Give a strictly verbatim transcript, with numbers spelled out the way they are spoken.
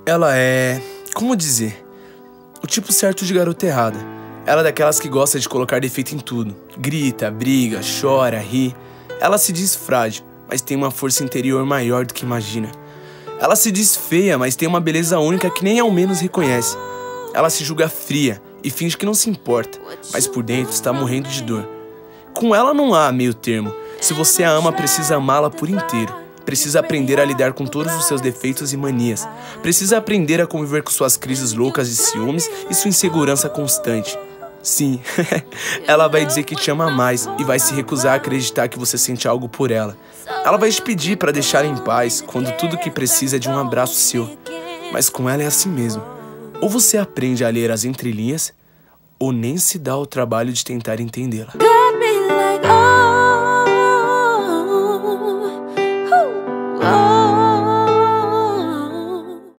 Ela é... como dizer? O tipo certo de garota errada. Ela é daquelas que gosta de colocar defeito em tudo. Grita, briga, chora, ri. Ela se diz frágil, mas tem uma força interior maior do que imagina. Ela se diz feia, mas tem uma beleza única que nem ao menos reconhece. Ela se julga fria e finge que não se importa, mas por dentro está morrendo de dor. Com ela não há meio termo. Se você a ama, precisa amá-la por inteiro. Precisa aprender a lidar com todos os seus defeitos e manias. Precisa aprender a conviver com suas crises loucas de ciúmes e sua insegurança constante. Sim, ela vai dizer que te ama mais e vai se recusar a acreditar que você sente algo por ela. Ela vai te pedir para deixar em paz quando tudo que precisa é de um abraço seu. Mas com ela é assim mesmo. Ou você aprende a ler as entrelinhas, ou nem se dá o trabalho de tentar entendê-la.